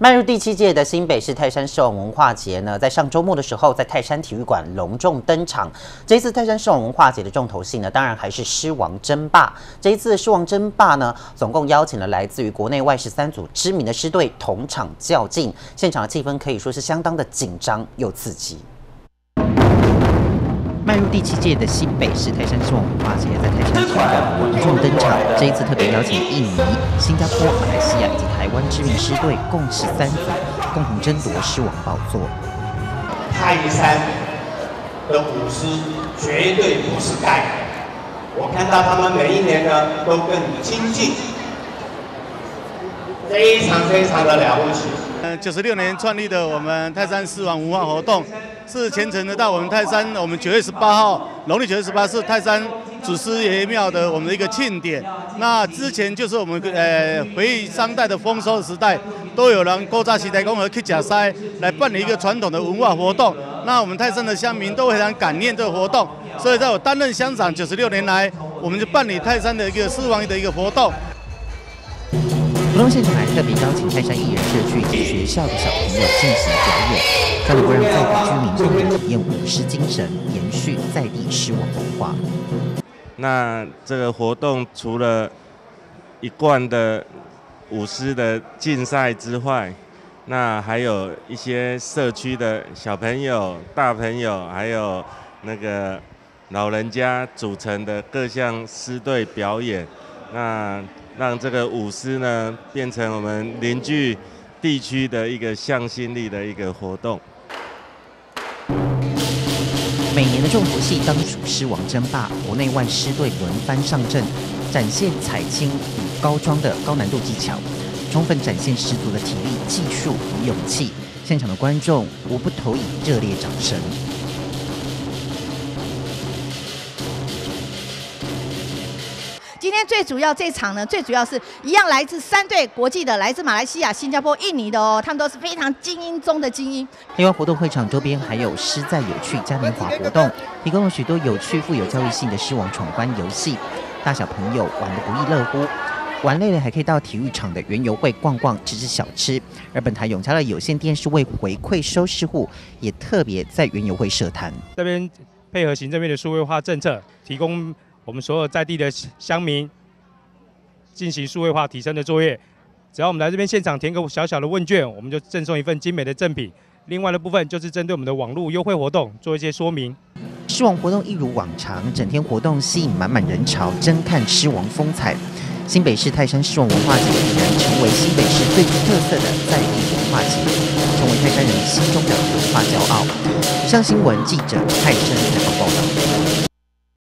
迈入第7届的新北市泰山狮王文化节呢，在上周末的时候，在泰山体育馆隆重登场。这一次泰山狮王文化节的重头戏呢，当然还是狮王争霸。这一次的狮王争霸呢，总共邀请了来自于国内外13组知名的狮队同场较劲，现场的气氛可以说是相当的紧张又刺激。 迈入第7届的新北市泰山狮王文化节，在泰山体育馆隆重登场。这一次特别邀请印尼、新加坡、马来西亚以及台湾知名狮队共13组，共同争夺狮王宝座。 泰山的舞狮绝对不是盖的，我看到他们每一年呢都更精进，非常的了不起。 96年创立的我们泰山狮王文化活动。 是虔诚的到我们泰山，我们9月18号，农历9月18是泰山祖师爷庙的我们的一个庆典。那之前就是我们回忆商代的丰收时代，都有人古早时代讲去吃塞来办理一个传统的文化活动。那我们泰山的乡民都非常感念这个活动，所以在我担任乡长96年来，我们就办理泰山的一个狮王的一个活动。 活动现场还特别邀请泰山艺人社区以及学校的小朋友进行表演，这样能够让在地居民更能体验舞狮精神，延续在地狮王文化。 那这个活动除了一贯的舞狮的竞赛之外，那还有一些社区的小朋友、大朋友，还有那个老人家组成的各项狮队表演，那。 让这个舞狮呢变成我们邻居地区的一个向心力的一个活动。 每年的重头戏当属狮王争霸，国内外狮队轮番上阵，展现彩青与高桩的高难度技巧，充分展现十足的体力、技术与勇气。现场的观众无不投以热烈掌声。 今天最主要这场呢，最主要是一样来自3队国际的，来自马来西亚、新加坡、印尼的哦，他们都是非常精英中的精英。 另外，活动会场周边还有狮在有趣嘉年华活动，提供了许多有趣、富有教育性的狮王闯关游戏，大小朋友玩得不亦乐乎。玩累了还可以到体育场的园游会逛逛、吃吃小吃。而本台永嘉乐有线电视为回馈收视户，也特别在园游会设摊。 这边配合行政院的数位化政策，提供 我们所有在地的乡民进行数位化提升的作业，只要我们来这边现场填个小小的问卷，我们就赠送一份精美的赠品。另外的部分就是针对我们的网络优惠活动做一些说明。 狮王活动一如往常，整天活动吸引满满人潮，争看狮王风采。新北市泰山狮王文化节已然成为新北市最具特色的在地文化节，成为泰山人心中的文化骄傲。上新闻记者泰山采访报道。